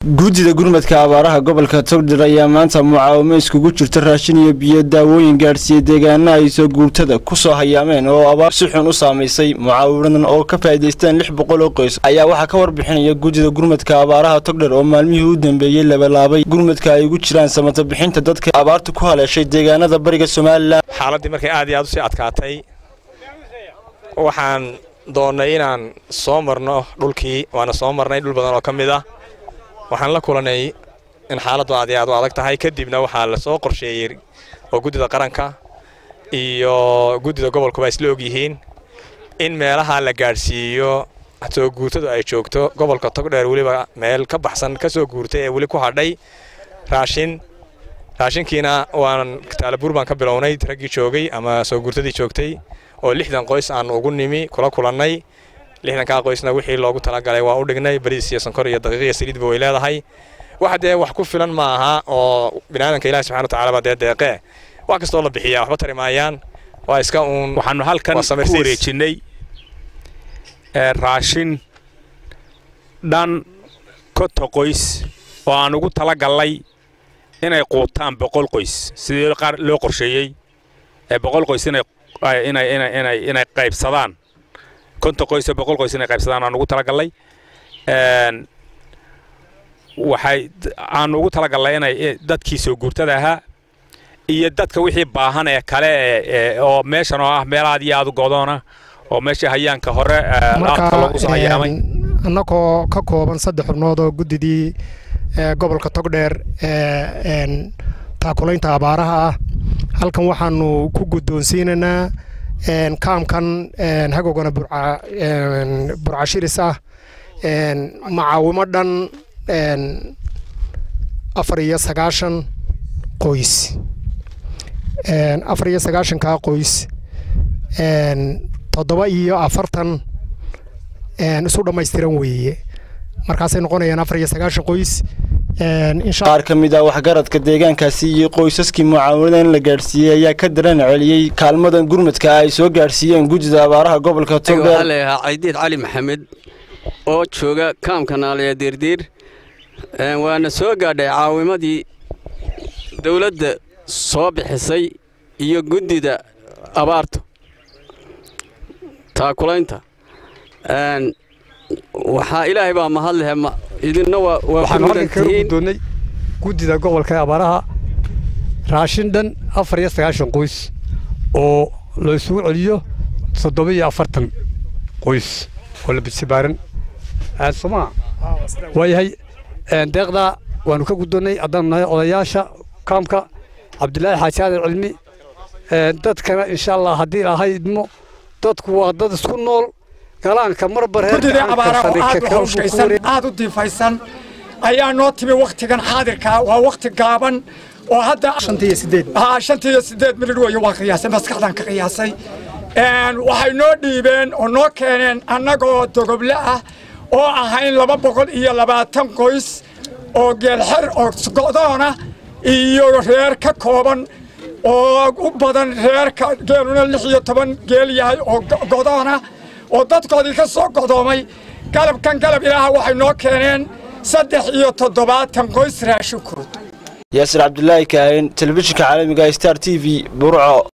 guddida gurmadka abaaraha gobolka Togdheer ayaa maanta mucaawimo iskugu jirta raashin iyo biyo daawooyin gaarsiiyay deegaanada ay soo guurtada ku soo hayaameen oo abaar si xun u saameysay. mucaawinadan oo ka faa'iideysteen 600 oo qoys ayaa waxa ka warbixinaya guddida gurmadka abaaraha Togdheer oo maalmihii u dambeeyay laabay gurmadka ay ugu jiraan samata bixinta dadka abaartu ku haleeshay deegaanada bariga Soomaaliland. xaaladii markay aad iyo aad u sii adkaatay waxaan doonay inaan soo marno dhulkii waana soo marnay dhul badan oo kamid ah waxaan la kulanay in xaaladdu aad iyo aad u adag tahay kadibna waxa la soo qorsheeyay oo guddida qaranka iyo guddida gobolka isla og yihiin in meelaha la gaarsiiyo soo guurtadu ay joogto gobolka Togdheer waliba meel ka baxsan ka soo guurtay ee wali ku hadhay raashinkiina waan Taalabuur baan ka bilownay ragii joogay ama soo guurtadii joogtay oo 60 qoys aan ugu nimi kula kulanay 60 ka qoysna wixii loogu talagalay waa u dhignay bariis iyo sonkor iyo daqiiq saliid way leedahay waxde wax ku filan ma aha oo binaanka Ilaahay subhanahu wa ta'ala baa deeqay wax kasto la bixiyaa waxba tarimayaan waa iska waxaanu halkan ku wareejinay raashin dhan konton qoys oo aan ugu talagalay inay quutaan 100 qoys sidii qaar loo qorsheeyay 100 qoys inay qaybsadaan konton qoys 100 qoys inay qaybsadaan aan ugu talagalay waxay aan ugu talagalay inay dadkii soo guurtada ahaa iyo dadka wixii baahan ee kale oo meeshan oo ah meel aad iyo aad u go'doona oo meesha hayaanka hore aadka lagu soo hayaamay annagoo ka kooban 3 xubnood oo guddidii gobolka Togdheer taakulaynta abaaraha ah halkan waxaanu ku guddoonsiinanaa kaamkan hagogana burca shiris ah macaawimo dhan 490 qoys 490 ka qoys 47 isu dhameystiran weeye markaasay noqonayaan 490 qoys qaar ka mid ah waxgaradka deegaankaasi iyo qoysaskii mucaawinada la gaarsiiyay ayaa ka daran celiyay kaalmadan gurmadka ay soo gaarsiiyeen guddida abaaraha gobolka Togdheer. Caydiid Cali Maxamed oo jooga kaamka Naaliya Dirdir waana soo gaadhay caawimadii dawladda soo bixisay iyo guddida abaarta taakulaynta waxa Ilaahay baa mahad leh idinna waxaan ka guddoonay guddida gobolka abaaraha raashin dhan 490 qoys oo loo soo celiyo 740 qoys oo la bisbaaran asma wayahay deeqda waanu ka guddoonay adamna odayaasha kaamka Cabdullaahi Xaasaan Cilmi dadkana insha Allah hadii ahay idmo dadku waa dad isku nool kalaanka marbar guddida abaaraha aad u diifaysan ayaa noo timi waqtigan xaadirka waa waqti gaaban oo hadda 5 milyan waa qiyaasay maskaxdan ka qiyaasay waxay noo dhiibeen oo noo keeneen annagoo dogoble ah oo ahayn 220 qoys oo geel xir oo go'doona iyo reer ka kooban oo u badan reerka geeluna 16 geel yahay oo go'doona oo dadkoodii ka soo go'doomay galabkan galab Ilaahay waxay noo keeneen 73 qoys raashin kurud. Yaasir Cabdullaahi Kaahin, telefishinka caalamiga Star TV, Burco.